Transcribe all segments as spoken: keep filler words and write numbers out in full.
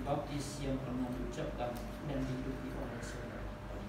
baptis yang pernah diucapkan dan dihidupi oleh saudara.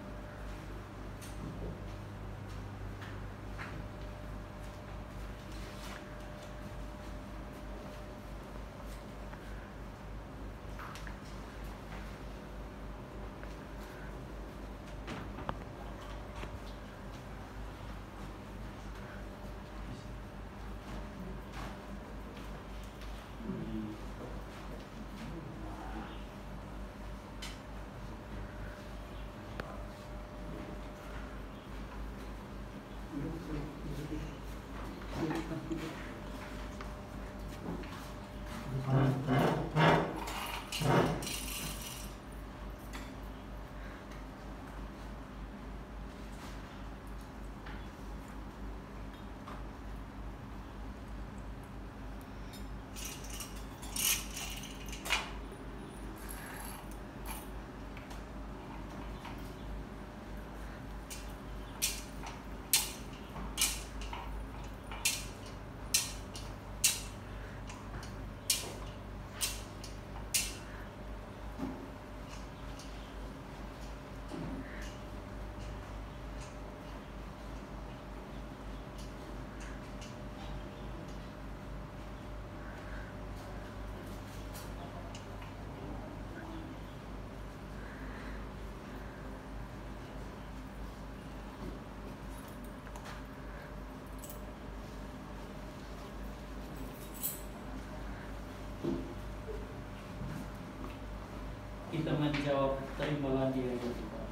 Kita menjawab, terimalah dia ya Tuhan.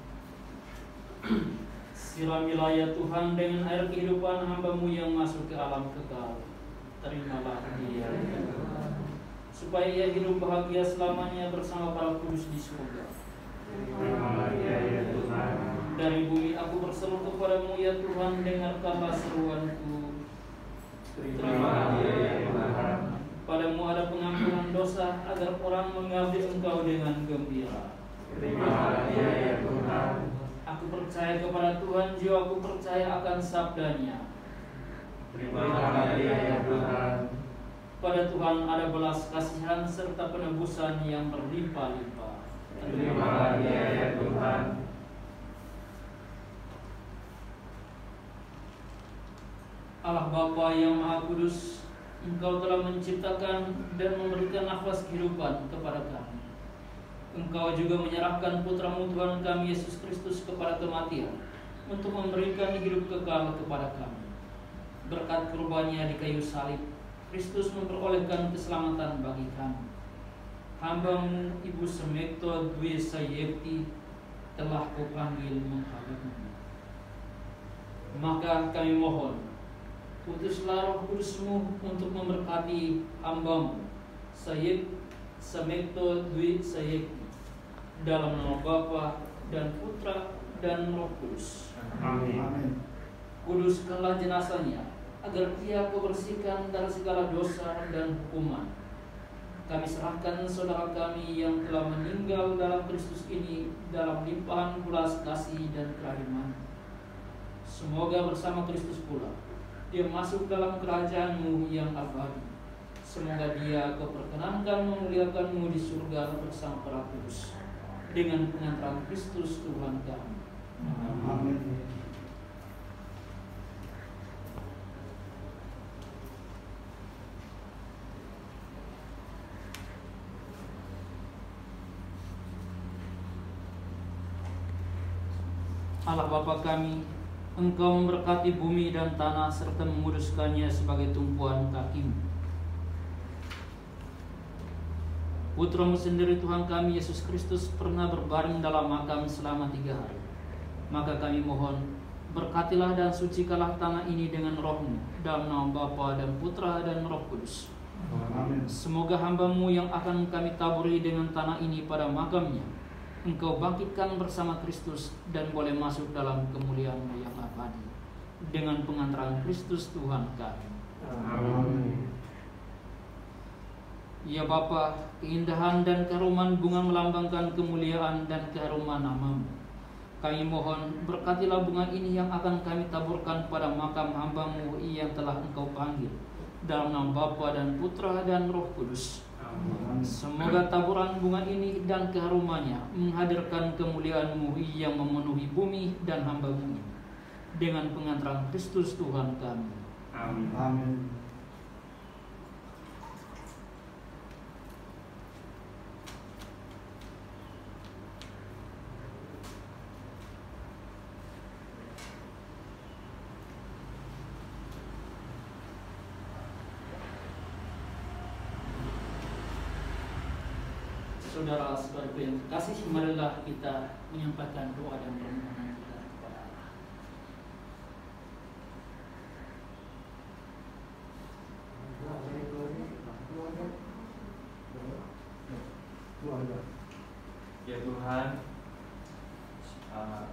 Siramilah ya Tuhan dengan air kehidupan hamba-Mu yang masuk ke alam kekal. Terimalah dia ya Tuhan, supaya ia hidup bahagia selamanya bersama para kudus di surga. Terimalah dia ya Tuhan. Dari bumi aku berseru kepada-Mu ya Tuhan, dengarkanlah seruanku. Terimalah dia ya Tuhan. Padamu ada pengampunan dosa, agar orang mengabdi Engkau dengan gembira. Terimalah dia ya Tuhan. Aku percaya kepada Tuhan, jiwaku percaya akan sabda-Nya. Terimalah dia ya Tuhan. Pada Tuhan ada belas kasihan serta penebusan yang berlimpah-limpah. Terimalah dia ya Tuhan. Allah Bapa yang Maha Kudus, Engkau telah menciptakan dan memberikan nafas kehidupan kepada kami. Engkau juga menyerahkan Putra-Mu Tuhan kami Yesus Kristus kepada kematian untuk memberikan hidup kekal kepada kami. Berkat kurbannya di kayu salib, Kristus memperolehkan keselamatan bagi kami. Hamba-Mu Ibu Semekto Dwi Sayekti telah Kau panggil menghadap-Mu. Maka kami mohon, utuslah Roh Kudus-Mu untuk memberkati hamba-Mu Sayek Semekto Dwi Sayekti, dalam nama Bapa dan Putra dan Roh Kudus. Amin. Kuduskanlah jenazahnya, agar ia Kau bersihkan dari segala dosa dan hukuman. Kami serahkan saudara kami yang telah meninggal dalam Kristus ini dalam limpahan belas kasih dan kerahiman. Semoga bersama Kristus pula Dia masuk dalam kerajaan-Mu yang abadi. Semoga Dia Kau perkenankan memuliakan-Mu di surga bersama para kudus, dengan pengantaran Kristus Tuhan kami. Amin. Allah Bapa kami, Engkau memberkati bumi dan tanah serta menguduskannya sebagai tumpuan kaki-Mu. Putra-Mu sendiri Tuhan kami Yesus Kristus pernah berbaring dalam makam selama tiga hari. Maka kami mohon, berkatilah dan sucikanlah tanah ini dengan Roh-Mu, dalam nama Bapa dan Putra dan Roh Kudus. Amin. Semoga hamba-Mu yang akan kami taburi dengan tanah ini pada makamnya, Engkau bangkitkan bersama Kristus dan boleh masuk dalam kemuliaan-Mu yang abadi, dengan pengantaran Kristus Tuhan kami. Amin. Ya Bapa, keindahan dan keharuman bunga melambangkan kemuliaan dan keharuman nama-Mu. Kami mohon, berkatilah bunga ini yang akan kami taburkan pada makam hamba-Mu yang telah Engkau panggil, dalam nama Bapa dan Putra dan Roh Kudus. Amin. Semoga taburan bunga ini dan keharumannya menghadirkan kemuliaan-Mu yang memenuhi bumi dan hamba-Mu ini, dengan pengantaran Kristus Tuhan kami. Amin. Amin. Saudara saudaraku yang terkasih, marilah kita menyampaikan doa dan permohonan kita kepada Allah. Ya Tuhan, uh,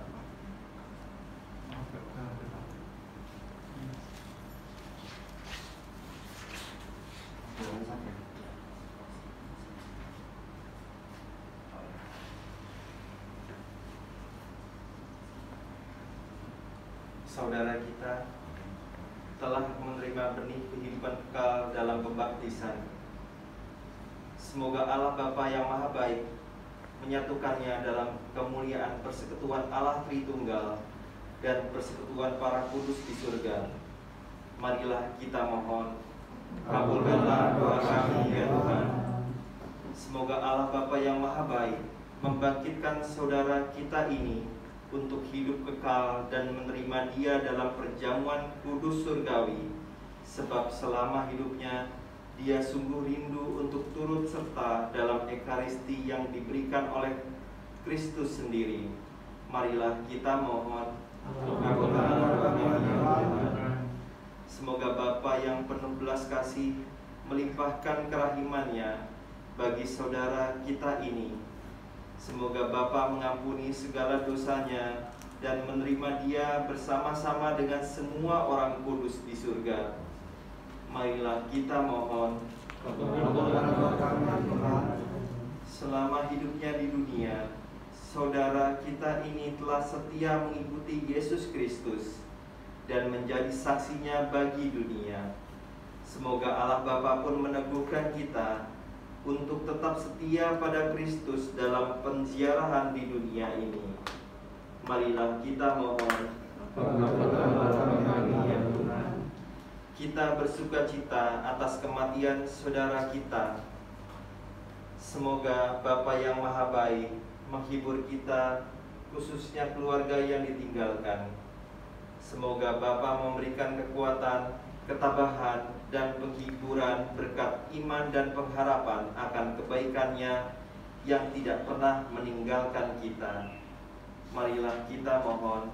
saudara kita telah menerima benih kehidupan kekal dalam pembaptisan. Semoga Allah Bapa yang Maha Baik menyatukannya dalam kemuliaan persekutuan Allah Tritunggal dan persekutuan para kudus di surga. Marilah kita mohon, kabulkanlah doa kami ya Tuhan. Semoga Allah Bapa yang Maha Baik membangkitkan saudara kita ini untuk hidup kekal dan menerima dia dalam perjamuan kudus surgawi, sebab selama hidupnya dia sungguh rindu untuk turut serta dalam ekaristi yang diberikan oleh Kristus sendiri. Marilah kita mohon, kabulkanlah doa kami ya Tuhan. Semoga Bapa yang penuh belas kasih melimpahkan kerahimannya bagi saudara kita ini. Semoga Bapa mengampuni segala dosanya dan menerima dia bersama-sama dengan semua orang kudus di surga. Marilah kita mohon, selama hidupnya di dunia, saudara kita ini telah setia mengikuti Yesus Kristus dan menjadi saksinya bagi dunia. Semoga Allah Bapa pun meneguhkan kita untuk tetap setia pada Kristus dalam penziarahan di dunia ini. Marilah kita mohon, kita bersukacita atas kematian saudara kita. Semoga Bapa yang Maha Baik menghibur kita, khususnya keluarga yang ditinggalkan. Semoga Bapa memberikan kekuatan, ketabahan, dan penghiburan berkat iman dan pengharapan akan kebaikannya yang tidak pernah meninggalkan kita. Marilah kita mohon,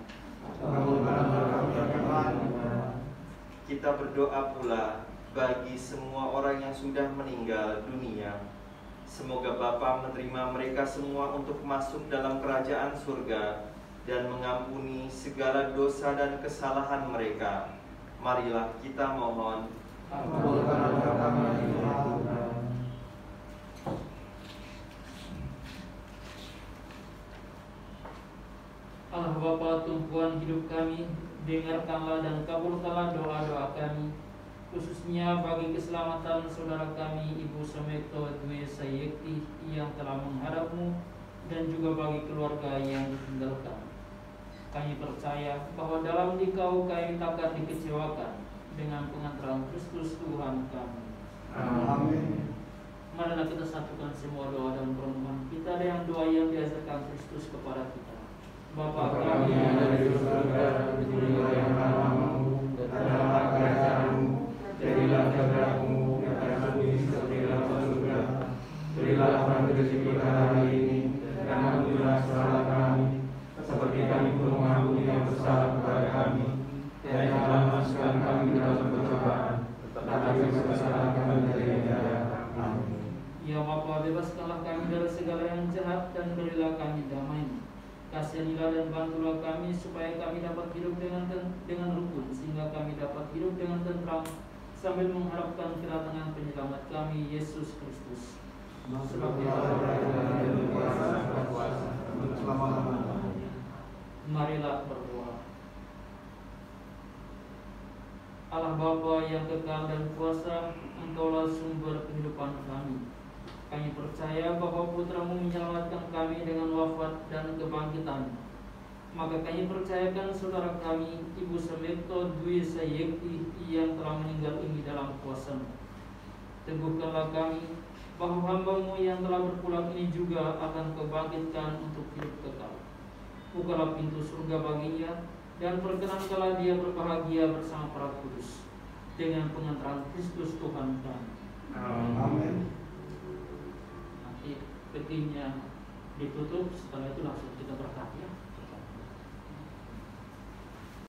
kita berdoa pula bagi semua orang yang sudah meninggal dunia. Semoga Bapa menerima mereka semua untuk masuk dalam kerajaan surga dan mengampuni segala dosa dan kesalahan mereka. Marilah kita mohon, Allah Bapa tumpuan hidup kami, dengarkanlah dan kabulkanlah doa-doa kami, khususnya bagi keselamatan saudara kami Ibu Samekto Dwi Sayekti yang telah menghadap-Mu, dan juga bagi keluarga yang ditinggalkan. Kami percaya bahwa dalam Dikau kami takkan dikecewakan, dengan pengantaran Kristus Tuhan kami. Amin. Marilah kita satukan semua doa dan permohonan kita dengan doa yang diajarkan Kristus kepada kita. Bapa kami yang ada di surga, dimuliakan namamu, datanglah kerajaanmu, jadilah kehendakmu di atas bumi seperti dalam surga. Berilah kami rezeki kita hari ini, dan ampunilah kesalahan kami, seperti kami pun mengampuni yang bersalah kepada kami. Dan janganlah masukkan kami ke dalam pencobaan, tetapi bebaskanlah kami dari yang jahat. Amin. Ya Bapa, bebaskanlah kami dari segala yang jahat dan berilah kami damai. Kasihanilah dan bantulah kami supaya kami dapat hidup dengan dengan rukun, sehingga kami dapat hidup dengan tentram sambil mengharapkan kedatangan penyelamat kami, Yesus Kristus. Sebab Dia marilah berdoa. Allah Bapa yang kekal dan kuasa, Engkaulah sumber kehidupan kami. Kami percaya bahwa putramu menyelamatkan kami dengan wafat dan kebangkitan. Maka kami percayakan saudara kami, Ibu Semekto Dwi Sayekti yang telah meninggal ini dalam kuasa-Mu. Teguhkanlah kami bahwa hamba-Mu yang telah berpulang ini juga akan kebangkitkan untuk hidup kekal. Bukalah pintu surga baginya, dan perkenankanlah dia berbahagia bersama para kudus dengan pengantaran Kristus Tuhan kami. Amin. Nanti petinya ditutup, setelah itu langsung kita berkati ya.